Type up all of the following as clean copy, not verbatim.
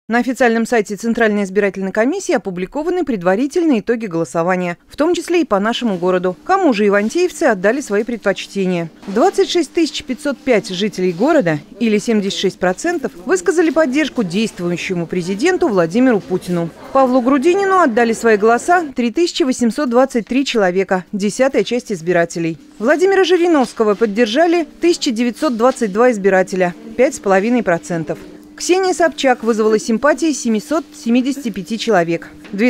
На официальном сайте Центральной избирательной комиссии опубликованы предварительные итоги голосования, в том числе и по нашему городу. Кому же ивантеевцы отдали свои предпочтения? 26 505 жителей города, или 76%, высказали поддержку действующему президенту Владимиру Путину. Павлу Грудинину отдали свои голоса 3823 человека, 10-я часть избирателей. Владимира Жириновского поддержали 1922 избирателя, 5,5%. Ксения Собчак вызвала симпатии 775 человек,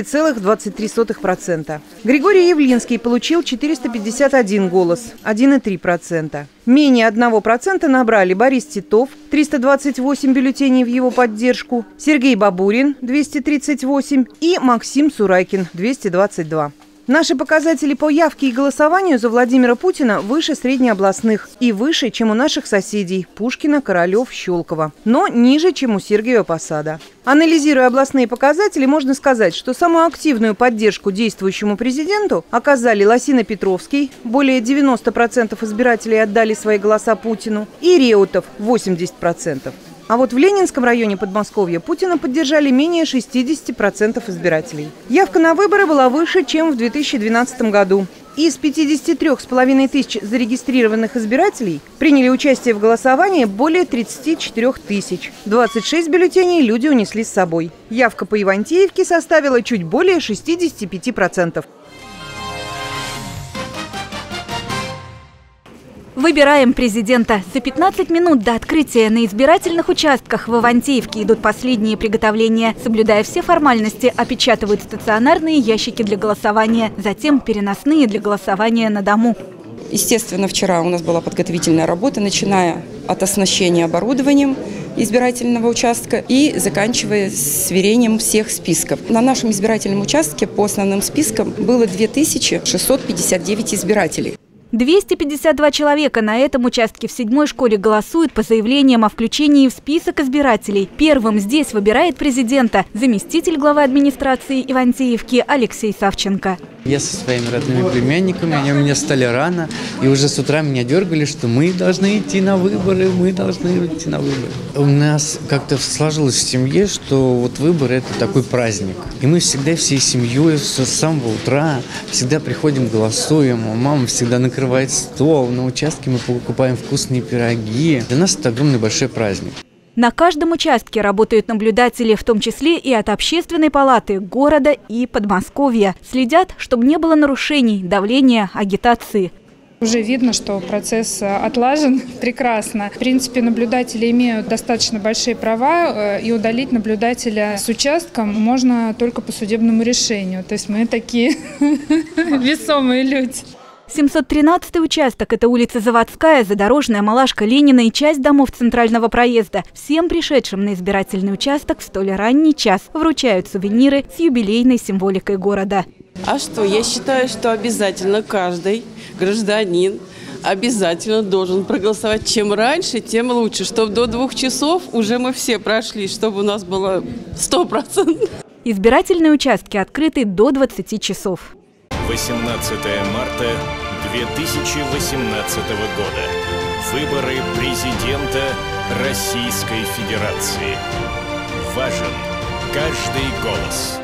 2,23%. Григорий Явлинский получил 451 голос, 1,3%. Менее 1% набрали Борис Титов, 328 бюллетеней в его поддержку, Сергей Бабурин, 238 и Максим Сурайкин, 222. Наши показатели по явке и голосованию за Владимира Путина выше среднеобластных и выше, чем у наших соседей – Пушкина, Королев, Щелково, но ниже, чем у Сергиева Посада. Анализируя областные показатели, можно сказать, что самую активную поддержку действующему президенту оказали Лосино-Петровский – более 90% избирателей отдали свои голоса Путину, и Реутов – 80%. А вот в Ленинском районе Подмосковья Путина поддержали менее 60% избирателей. Явка на выборы была выше, чем в 2012 году. Из 53,5 тысяч зарегистрированных избирателей приняли участие в голосовании более 34 тысяч. 26 бюллетеней люди унесли с собой. Явка по Ивантеевке составила чуть более 65%. Выбираем президента. За 15 минут до открытия на избирательных участках в Ивантеевке идут последние приготовления. Соблюдая все формальности, опечатывают стационарные ящики для голосования, затем переносные для голосования на дому. Естественно, вчера у нас была подготовительная работа, начиная от оснащения оборудованием избирательного участка и заканчивая сверением всех списков. На нашем избирательном участке по основным спискам было 2659 избирателей. 252 человека на этом участке в 7-й школе голосуют по заявлениям о включении в список избирателей. Первым здесь выбирает президента заместитель главы администрации Ивантеевки Алексей Савченко. Я со своими родными племянниками, они у меня стали рано, и уже с утра меня дергали, что мы должны идти на выборы, У нас как-то сложилось в семье, что вот выборы – это такой праздник. И мы всегда всей семьей с самого утра всегда приходим, голосуем, мама всегда накрывает стол, на участке мы покупаем вкусные пироги. Для нас это огромный большой праздник. На каждом участке работают наблюдатели, в том числе и от Общественной палаты города и Подмосковья. Следят, чтобы не было нарушений, давления, агитации. Уже видно, что процесс отлажен прекрасно. В принципе, наблюдатели имеют достаточно большие права, и удалить наблюдателя с участком можно только по судебному решению. То есть мы такие весомые люди. 713-й участок – это улица Заводская, Задорожная, Малашка, Ленина и часть домов центрального проезда. Всем пришедшим на избирательный участок в столь ранний час вручают сувениры с юбилейной символикой города. А что, я считаю, что обязательно каждый гражданин обязательно должен проголосовать. Чем раньше, тем лучше. Чтобы до 2 часов уже мы все прошли, чтобы у нас было 100%. Избирательные участки открыты до 20 часов. 18 марта 2018 года. Выборы президента Российской Федерации. Важен каждый голос.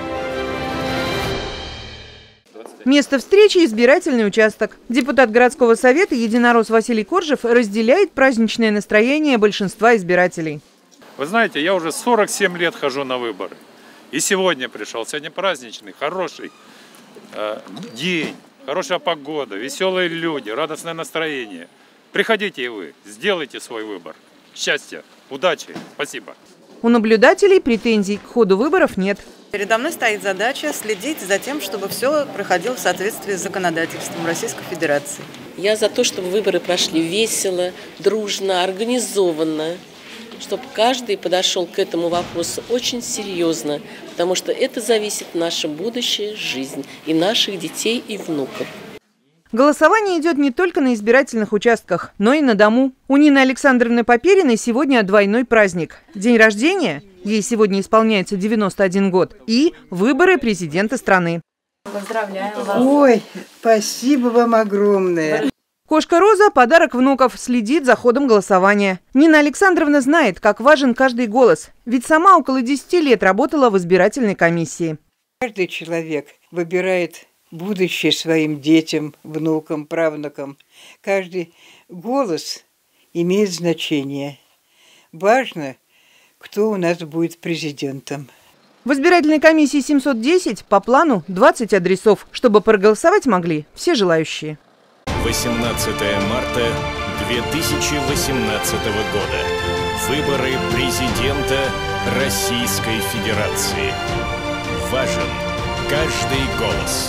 Место встречи – избирательный участок. Депутат городского совета единорос Василий Коржев разделяет праздничное настроение большинства избирателей. Вы знаете, я уже 47 лет хожу на выборы. И сегодня пришел. Сегодня праздничный, хороший день, хорошая погода, веселые люди, радостное настроение. Приходите и вы, сделайте свой выбор. Счастья, удачи, спасибо. У наблюдателей претензий к ходу выборов нет. Передо мной стоит задача следить за тем, чтобы все проходило в соответствии с законодательством Российской Федерации. Я за то, чтобы выборы прошли весело, дружно, организованно, чтобы каждый подошел к этому вопросу очень серьезно, потому что это зависит от нашей будущей жизни и наших детей и внуков. Голосование идет не только на избирательных участках, но и на дому. У Нины Александровны Попериной сегодня двойной праздник. День рождения, ей сегодня исполняется 91 год, и выборы президента страны. Поздравляем вас. Ой, спасибо вам огромное. Кошка Роза – подарок внуков, следит за ходом голосования. Нина Александровна знает, как важен каждый голос, ведь сама около 10 лет работала в избирательной комиссии. Каждый человек выбирает будущее своим детям, внукам, правнукам. Каждый голос имеет значение. Важно, кто у нас будет президентом. В избирательной комиссии 710 по плану 20 адресов, чтобы проголосовать могли все желающие. 18 марта 2018 года. Выборы президента Российской Федерации. Важен каждый голос.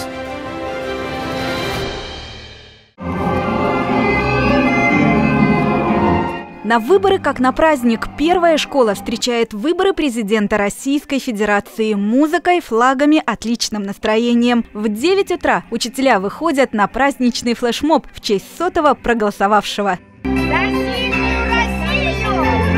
На выборы как на праздник. Первая школа встречает выборы президента Российской Федерации музыкой, флагами, отличным настроением. В 9 утра учителя выходят на праздничный флешмоб в честь 100-го проголосовавшего. За сильную Россию!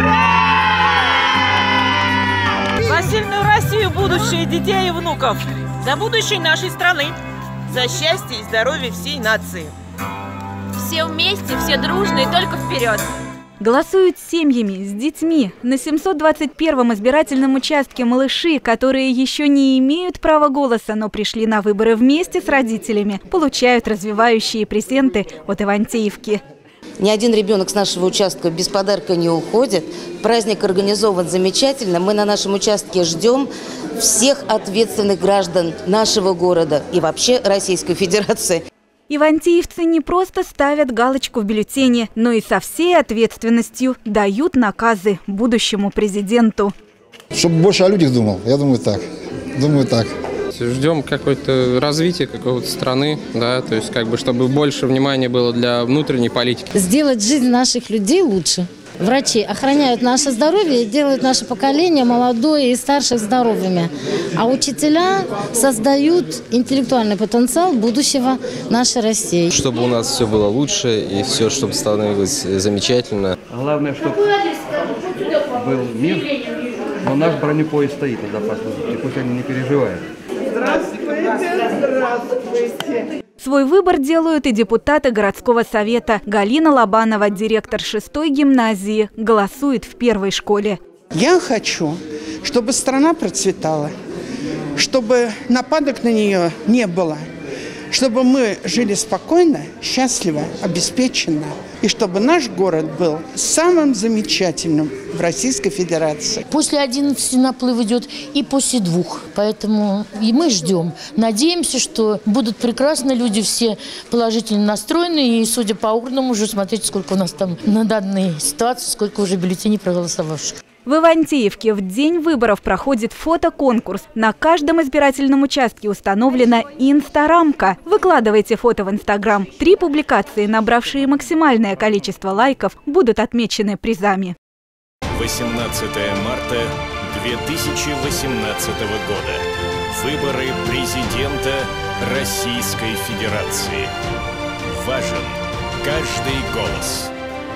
За сильную Россию, будущее детей и внуков! За будущее нашей страны! За счастье и здоровье всей нации! Все вместе, все дружно и только вперед! Голосуют семьями, с детьми. На 721-м избирательном участке малыши, которые еще не имеют права голоса, но пришли на выборы вместе с родителями, получают развивающие презенты от Ивантеевки. Ни один ребенок с нашего участка без подарка не уходит. Праздник организован замечательно. Мы на нашем участке ждем всех ответственных граждан нашего города и вообще Российской Федерации. Ивантеевцы не просто ставят галочку в бюллетене, но и со всей ответственностью дают наказы будущему президенту. Чтобы больше о людях думал, я думаю так. Ждем какое-то развитие какой-то страны, да, то есть чтобы больше внимания было для внутренней политики. Сделать жизнь наших людей лучше. Врачи охраняют наше здоровье и делают наше поколение молодое и старше здоровыми. А учителя создают интеллектуальный потенциал будущего нашей России. Чтобы у нас все было лучше и все, чтобы становилось замечательно. Главное, чтобы был мир, но наш бронепоезд стоит на запасном пути, пусть они не переживают. Здравствуйте! Свой выбор делают и депутаты городского совета. Галина Лобанова, директор 6-й гимназии, голосует в первой школе. Я хочу, чтобы страна процветала, чтобы нападок на нее не было, чтобы мы жили спокойно, счастливо, обеспеченно, и чтобы наш город был самым замечательным в Российской Федерации. После 11 наплыв идет и после 2, поэтому и мы ждем. Надеемся, что будут прекрасные люди, все положительно настроены, и, судя по урнам, уже смотрите, сколько у нас там на данной ситуации, сколько уже бюллетеней проголосовавших. В Ивантеевке в день выборов проходит фотоконкурс. На каждом избирательном участке установлена инстарамка. Выкладывайте фото в Инстаграм. 3 публикации, набравшие максимальное количество лайков, будут отмечены призами. 18 марта 2018 года. Выборы президента Российской Федерации. Важен каждый голос.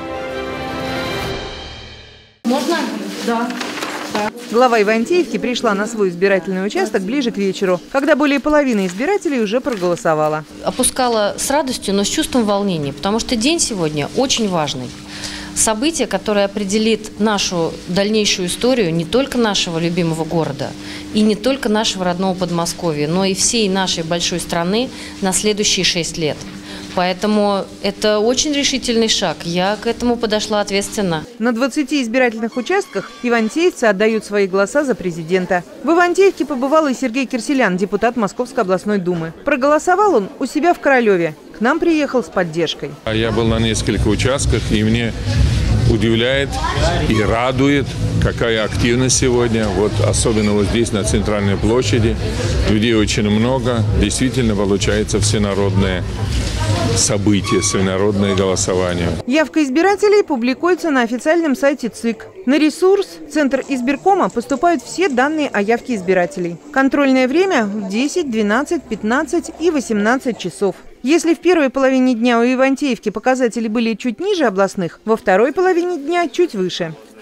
Можно? Да. Глава Ивантеевки пришла на свой избирательный участок ближе к вечеру, когда более половины избирателей уже проголосовала. Опускала с радостью, но с чувством волнения, потому что день сегодня очень важный. Событие, которое определит нашу дальнейшую историю не только нашего любимого города и не только нашего родного Подмосковья, но и всей нашей большой страны на следующие 6 лет. Поэтому это очень решительный шаг. Я к этому подошла ответственно. На 20 избирательных участках ивантеевцы отдают свои голоса за президента. В Ивантеевке побывал и Сергей Кирселян, депутат Московской областной думы. Проголосовал он у себя в Королеве. К нам приехал с поддержкой. Я был на нескольких участках, и мне удивляет и радует, какая активность сегодня. Вот особенно вот здесь, на Центральной площади. Людей очень много. Действительно получается всенародное событие, всенародное голосование. Явка избирателей публикуется на официальном сайте ЦИК. На ресурс Центр избиркома поступают все данные о явке избирателей. Контрольное время в 10, 12, 15 и 18 часов. Если в первой половине дня у Ивантеевки показатели были чуть ниже областных, во второй половине дня чуть выше.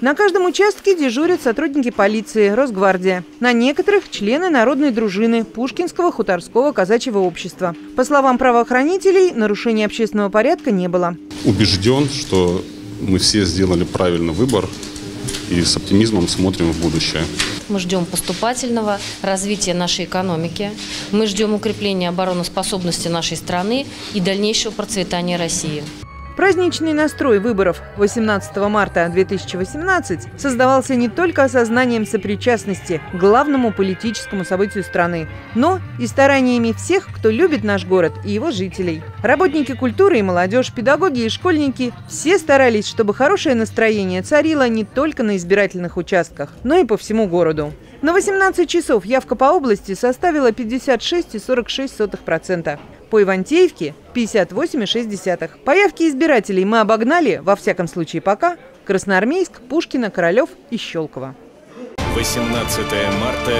На каждом участке дежурят сотрудники полиции, Росгвардия. На некоторых – члены народной дружины Пушкинского хуторского казачьего общества. По словам правоохранителей, нарушения общественного порядка не было. Убежден, что мы все сделали правильный выбор и с оптимизмом смотрим в будущее. Мы ждем поступательного развития нашей экономики, мы ждем укрепления обороноспособности нашей страны и дальнейшего процветания России. Праздничный настрой выборов 18 марта 2018 создавался не только осознанием сопричастности к главному политическому событию страны, но и стараниями всех, кто любит наш город и его жителей. Работники культуры и молодежь, педагоги и школьники – все старались, чтобы хорошее настроение царило не только на избирательных участках, но и по всему городу. На 18 часов явка по области составила 56,46%. По Ивантеевке – 58,6%. По явке избирателей мы обогнали, во всяком случае пока, Красноармейск, Пушкино, Королев и Щелково. 18 марта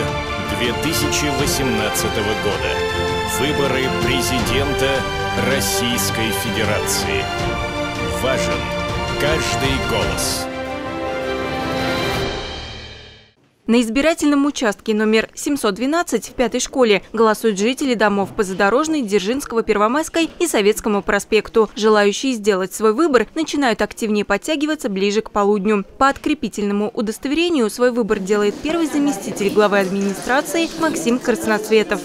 2018 года. Выборы президента Российской Федерации. Важен каждый голос. На избирательном участке номер 712 в 5-й школе голосуют жители домов по Задорожной, Дзержинского, Первомайской и Советскому проспекту. Желающие сделать свой выбор начинают активнее подтягиваться ближе к полудню. По открепительному удостоверению свой выбор делает первый заместитель главы администрации Максим Красноцветов.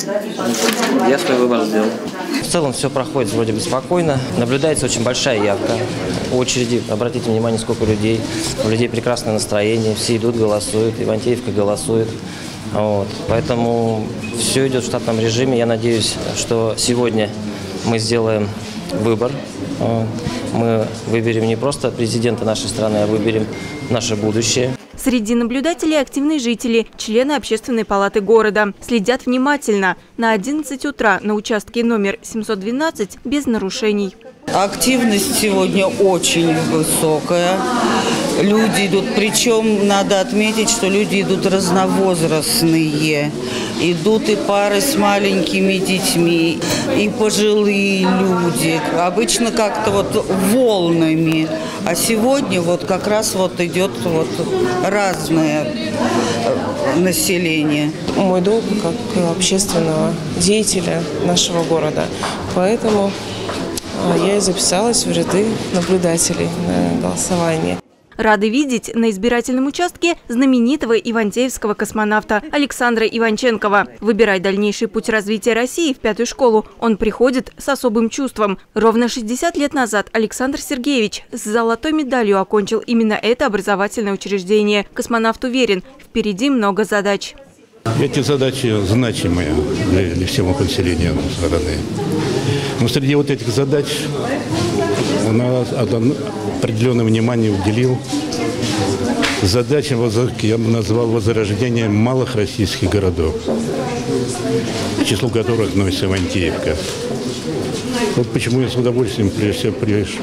Я свой выбор сделал. В целом все проходит вроде бы спокойно. Наблюдается очень большая явка. Очереди, обратите внимание, сколько людей. У людей прекрасное настроение, все идут, голосуют. Ивантеевка голосует. Вот. Поэтому все идет в штатном режиме. Я надеюсь, что сегодня мы сделаем выбор. Мы выберем не просто президента нашей страны, а выберем наше будущее. Среди наблюдателей активные жители, члены общественной палаты города. Следят внимательно. На 11 утра на участке номер 712 без нарушений. Активность сегодня очень высокая. Люди идут, причем надо отметить, что люди идут разновозрастные. Идут и пары с маленькими детьми, и пожилые люди. Обычно как-то вот волнами. А сегодня вот как раз вот идет вот разное население. Мой долг как общественного деятеля нашего города. Поэтому я и записалась в ряды наблюдателей на голосование. Рады видеть на избирательном участке знаменитого ивантеевского космонавта Александра Иванченкова. Выбирая дальнейший путь развития России в 5-ю школу, он приходит с особым чувством. Ровно 60 лет назад Александр Сергеевич с золотой медалью окончил именно это образовательное учреждение. Космонавт уверен, впереди много задач. Эти задачи значимые для всего населения страны. Но среди вот этих задач у нас определенное внимание уделил задачам, я бы назвал, возрождение малых российских городов, к числу которых относится Ивантеевка. Вот почему я с удовольствием пришел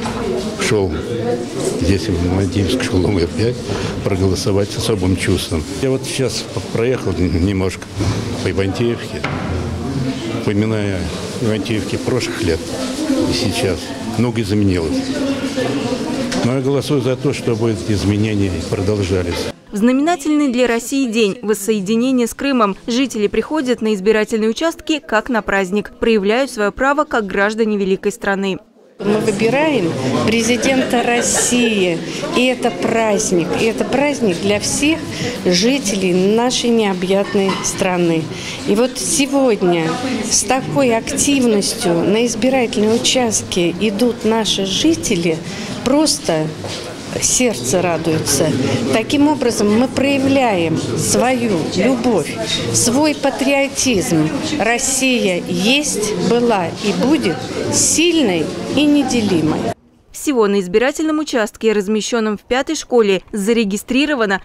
здесь, в Ивантеевскую школу номер 5, проголосовать с особым чувством. Я вот сейчас проехал немножко по Ивантеевке, вспоминая Ивантеевки прошлых лет и сейчас. Многое изменилось. Но я голосую за то, чтобы эти изменения продолжались. В знаменательный для России день воссоединения с Крымом жители приходят на избирательные участки как на праздник, проявляют свое право как граждане великой страны. Мы выбираем президента России, и это праздник. И это праздник для всех жителей нашей необъятной страны. И вот сегодня с такой активностью на избирательные участки идут наши жители, просто сердце радуется. Таким образом мы проявляем свою любовь, свой патриотизм. Россия есть, была и будет сильной и неделимой. Всего на избирательном участке, размещенном в 5-й школе, зарегистрировано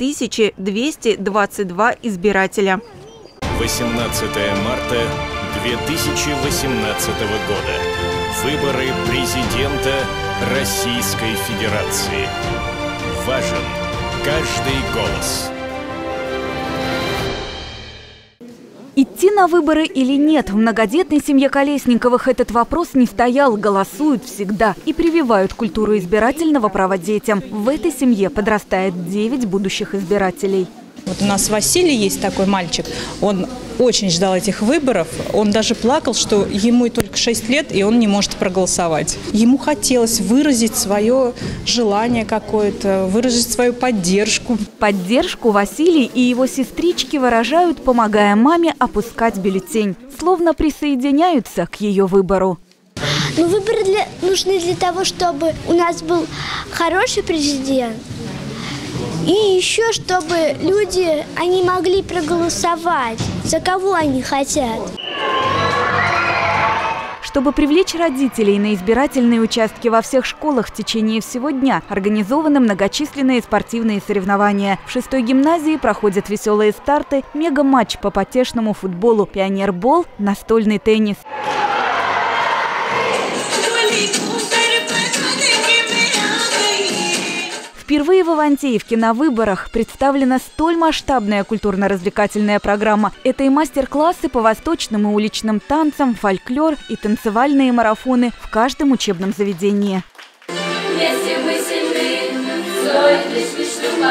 2222 избирателя. 18 марта 2018 года. Выборы президента Российской Федерации. Важен каждый голос. Идти на на выборы или нет? В многодетной семье Колесниковых этот вопрос не стоял. Голосуют всегда и прививают культуру избирательного права детям. В этой семье подрастает 9 будущих избирателей. Вот у нас Василий есть такой мальчик, он очень ждал этих выборов, он даже плакал, что ему только 6 лет, и он не может проголосовать. Ему хотелось выразить свое желание какое-то, выразить свою поддержку. Поддержку Василий и его сестрички выражают, помогая маме опускать бюллетень, словно присоединяются к ее выбору. Ну, выборы нужны для того, чтобы у нас был хороший президент. И еще, чтобы люди, они могли проголосовать, за кого они хотят. Чтобы привлечь родителей на избирательные участки во всех школах в течение всего дня, организованы многочисленные спортивные соревнования. В 6-й гимназии проходят веселые старты, мега-матч по потешному футболу, пионербол, настольный теннис. Впервые в Ивантеевке на выборах представлена столь масштабная культурно-развлекательная программа. Это и мастер-классы по восточным и уличным танцам, фольклор и танцевальные марафоны в каждом учебном заведении. Если мы сильны, что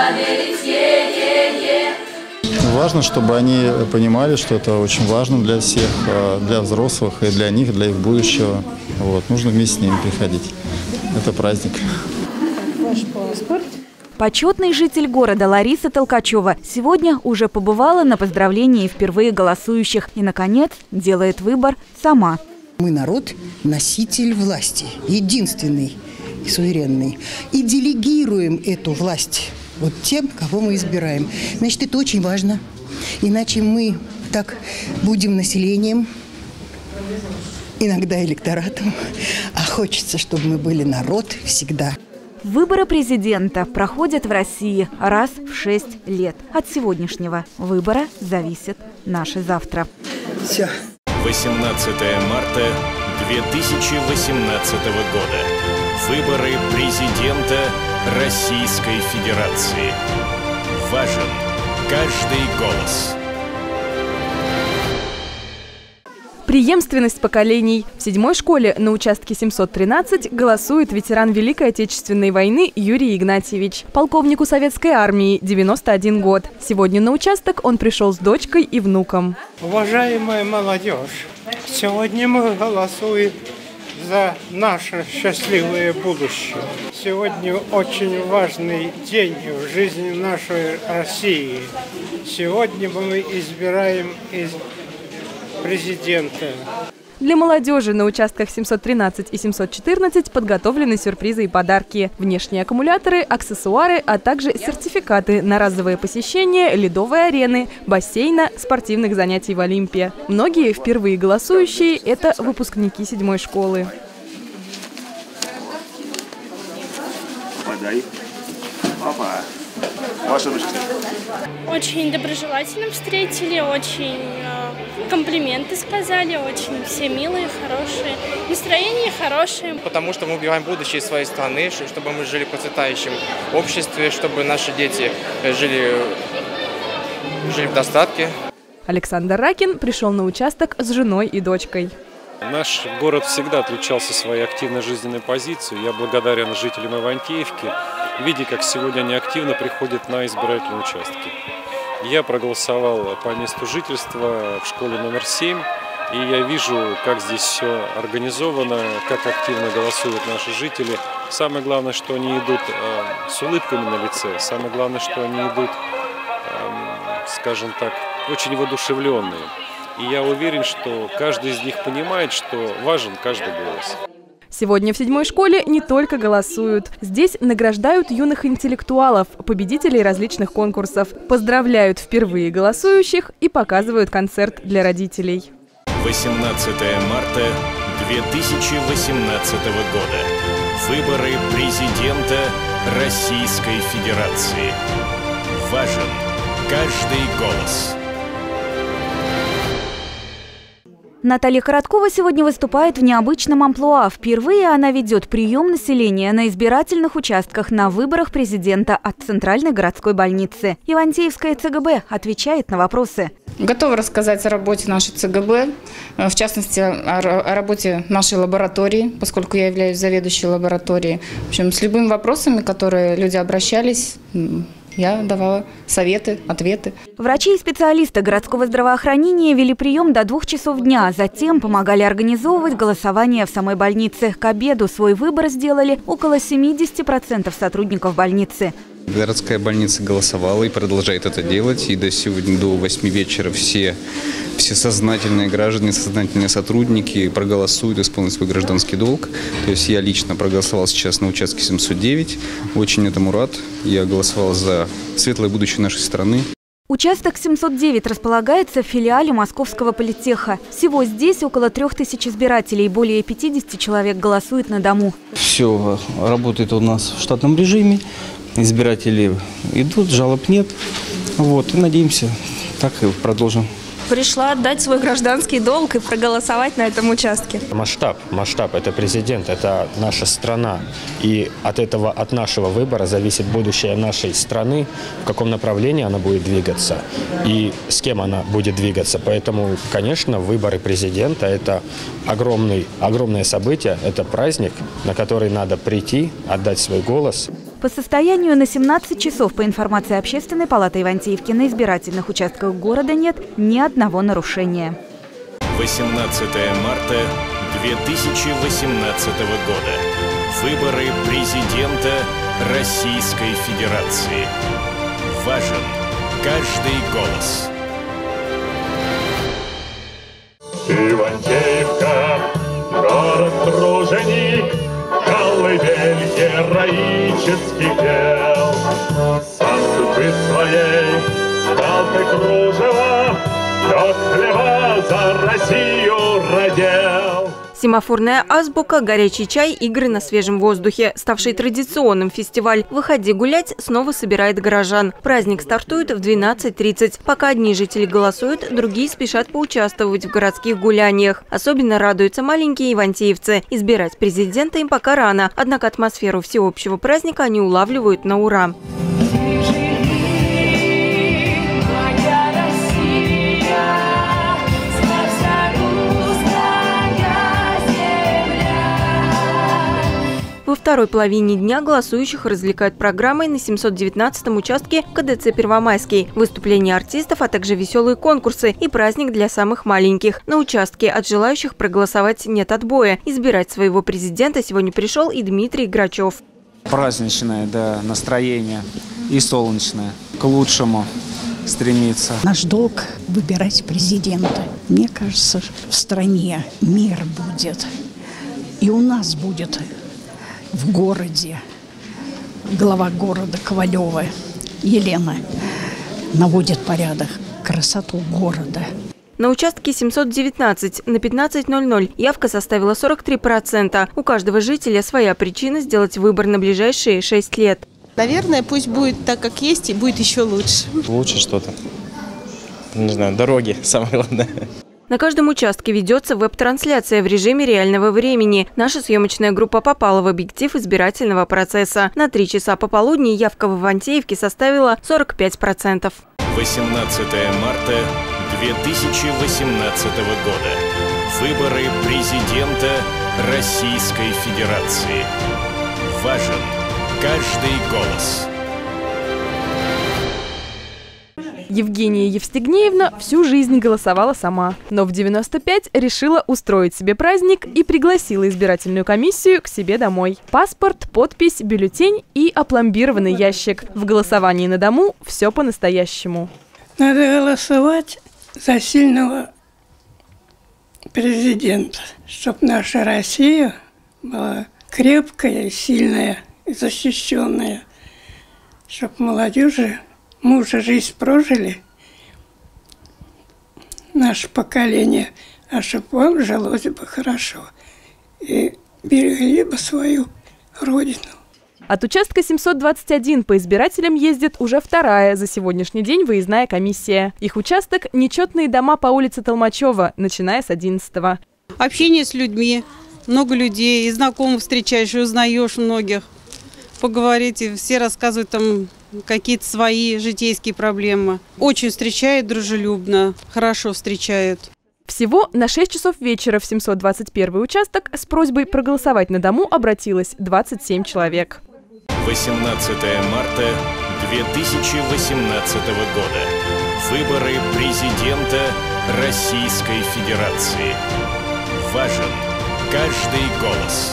Важно, чтобы они понимали, что это очень важно для всех, для взрослых и для них, для их будущего. Вот. Нужно вместе с ними приходить. Это праздник. Ваш паспорт. Почетный житель города Лариса Толкачева сегодня уже побывала на поздравлении впервые голосующих и, наконец, делает выбор сама. Мы народ, носитель власти, единственный и суверенный. И делегируем эту власть вот тем, кого мы избираем. Значит, это очень важно. Иначе мы так будем населением, иногда электоратом, а хочется, чтобы мы были народ всегда. Выборы президента проходят в России раз в 6 лет. От сегодняшнего выбора зависит наше завтра. Все. 18 марта 2018 года. Выборы президента Российской Федерации. Важен каждый голос. Преемственность поколений. В 7-й школе на участке 713 голосует ветеран Великой Отечественной войны Юрий Игнатьевич. Полковнику Советской армии, 91 год. Сегодня на участок он пришел с дочкой и внуком. Уважаемая молодежь, сегодня мы голосуем за наше счастливое будущее. Сегодня очень важный день в жизни нашей России. Сегодня мы избираем президента. Для молодежи на участках 713 и 714 подготовлены сюрпризы и подарки. Внешние аккумуляторы, аксессуары, а также сертификаты на разовое посещение ледовой арены, бассейна, спортивных занятий в Олимпе. Многие впервые голосующие – это выпускники 7-й школы. Подай. Папа. Ваша ручка. Очень доброжелательно встретили, очень комплименты сказали, очень все милые, хорошие, настроение хорошее. Потому что мы убиваем будущее своей страны, чтобы мы жили в процветающем обществе, чтобы наши дети жили в достатке. Александр Ракин пришел на участок с женой и дочкой. Наш город всегда отличался своей активной жизненной позицией. Я благодарен жителям Ивантеевки, видя, как сегодня они активно приходят на избирательные участки. Я проголосовал по месту жительства в школе номер 7, и я вижу, как здесь все организовано, как активно голосуют наши жители. Самое главное, что они идут с улыбками на лице, самое главное, что они идут, скажем так, очень воодушевленные. И я уверен, что каждый из них понимает, что важен каждый голос. Сегодня в 7-й школе не только голосуют. Здесь награждают юных интеллектуалов, победителей различных конкурсов, поздравляют впервые голосующих и показывают концерт для родителей. 18 марта 2018 года. Выборы президента Российской Федерации. Важен каждый голос. Наталья Короткова сегодня выступает в необычном амплуа. Впервые она ведет прием населения на избирательных участках на выборах президента от Центральной городской больницы. Ивантеевская ЦГБ отвечает на вопросы. Готова рассказать о работе нашей ЦГБ, в частности, о работе нашей лаборатории, поскольку я являюсь заведующей лабораторией. В общем, с любыми вопросами, которые люди обращались, я давала советы, ответы. Врачи и специалисты городского здравоохранения вели прием до 2 часов дня. Затем помогали организовывать голосование в самой больнице. К обеду свой выбор сделали около 70% сотрудников больницы. Городская больница голосовала и продолжает это делать. И до сегодня, до 8 вечера все сознательные граждане, сознательные сотрудники проголосуют, исполнят свой гражданский долг. То есть я лично проголосовал сейчас на участке 709. Очень этому рад. Я голосовал за светлое будущее нашей страны. Участок 709 располагается в филиале Московского политеха. Всего здесь около 3000 избирателей. Более 50 человек голосует на дому. Все работает у нас в штатном режиме. Избиратели идут, жалоб нет. Вот, и надеемся, так и продолжим. Пришла отдать свой гражданский долг и проголосовать на этом участке. Масштаб – это президент, это наша страна. И от нашего выбора зависит будущее нашей страны, в каком направлении она будет двигаться и с кем она будет двигаться. Поэтому, конечно, выборы президента – это огромное событие, это праздник, на который надо прийти, отдать свой голос. По состоянию на 17 часов, по информации Общественной палаты Ивантеевки, на избирательных участках города нет ни одного нарушения. 18 марта 2018 года. Выборы президента Российской Федерации. Важен каждый голос. Ивантеевка, город-труженик, колыбель героических дел. Сам судьбы своей дал ты кружево, лед хлеба за Россию родил. Семафорная азбука, горячий чай, игры на свежем воздухе. Ставший традиционным фестиваль «Выходи гулять» снова собирает горожан. Праздник стартует в 12:30. Пока одни жители голосуют, другие спешат поучаствовать в городских гуляниях. Особенно радуются маленькие ивантеевцы. Избирать президента им пока рано, однако атмосферу всеобщего праздника они улавливают на ура. Во второй половине дня голосующих развлекают программой на 719-м участке КДЦ «Первомайский». Выступления артистов, а также веселые конкурсы и праздник для самых маленьких. На участке от желающих проголосовать нет отбоя. Избирать своего президента сегодня пришел и Дмитрий Грачев. Праздничное, да, настроение и солнечное. К лучшему стремиться. Наш долг – выбирать президента. Мне кажется, в стране мир будет. И у нас будет в городе глава города Ковалева Елена наводит порядок, красоту города. На участке 719 на 15:00 явка составила 43%. У каждого жителя своя причина сделать выбор на ближайшие 6 лет. Наверное, пусть будет так, как есть, и будет еще лучше. Лучше что-то. Не знаю, дороги самое главное. На каждом участке ведется веб-трансляция в режиме реального времени. Наша съемочная группа попала в объектив избирательного процесса. На 3 часа пополудни явка в Ивантеевке составила 45%. 18 марта 2018 года. Выборы президента Российской Федерации. Важен каждый голос. Евгения Евстигнеевна всю жизнь голосовала сама, но в 95 решила устроить себе праздник и пригласила избирательную комиссию к себе домой. Паспорт, подпись, бюллетень и опломбированный ящик. В голосовании на дому все по-настоящему. Надо голосовать за сильного президента, чтобы наша Россия была крепкая, сильная и защищенная, чтобы молодежи мы уже жизнь прожили, наше поколение, а чтобы вам жилось бы хорошо и берегли бы свою родину. От участка 721 по избирателям ездит уже вторая за сегодняшний день выездная комиссия. Их участок – нечетные дома по улице Толмачева, начиная с 11-го. Общение с людьми, много людей, и знакомых встречаешь, и узнаешь многих. Поговорить, и все рассказывают там какие-то свои житейские проблемы. Очень встречает дружелюбно, хорошо встречает. Всего на 6 часов вечера в 721 участок с просьбой проголосовать на дому обратилось 27 человек. 18 марта 2018 года. Выборы президента Российской Федерации. Важен каждый голос.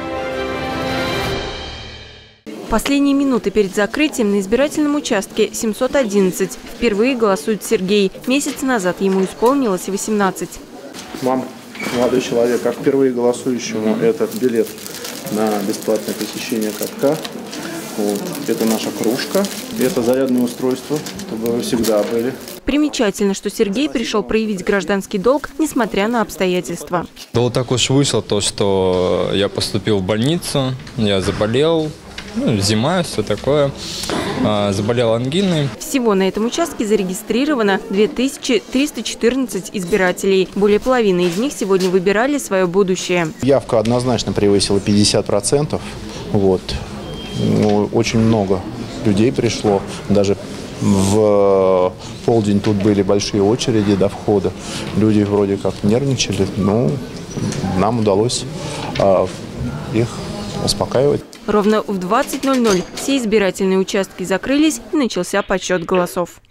Последние минуты перед закрытием на избирательном участке 711 впервые голосует Сергей. Месяц назад ему исполнилось 18. Вам, молодой человек, как впервые голосующему, этот билет на бесплатное посещение катка. Вот. Это наша кружка, это зарядное устройство, чтобы вы всегда были. Примечательно, что Сергей пришел проявить гражданский долг, несмотря на обстоятельства. Да вот так уж вышло то, что я поступил в больницу, я заболел. Зима, все такое. Заболел ангиной. Всего на этом участке зарегистрировано 2314 избирателей. Более половины из них сегодня выбирали свое будущее. Явка однозначно превысила 50%. Вот. Очень много людей пришло. Даже в полдень тут были большие очереди до входа. Люди вроде как нервничали, но нам удалось их успокаивать. Ровно в 20:00 все избирательные участки закрылись и начался подсчет голосов.